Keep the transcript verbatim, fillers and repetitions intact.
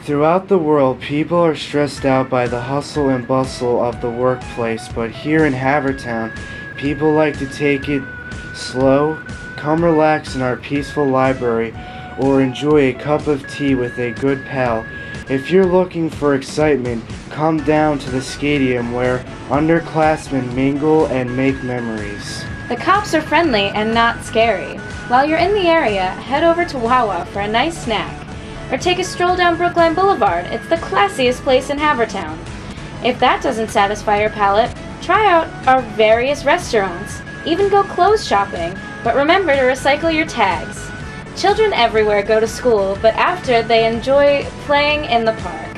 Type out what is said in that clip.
Throughout the world, people are stressed out by the hustle and bustle of the workplace, but here in Havertown, people like to take it slow, come relax in our peaceful library, or enjoy a cup of tea with a good pal. If you're looking for excitement, come down to the stadium where underclassmen mingle and make memories. The cops are friendly and not scary. While you're in the area, head over to Wawa for a nice snack. Or take a stroll down Brookline Boulevard. It's the classiest place in Havertown. If that doesn't satisfy your palate, try out our various restaurants. Even go clothes shopping. But remember to recycle your tags. Children everywhere go to school, but after they enjoy playing in the park.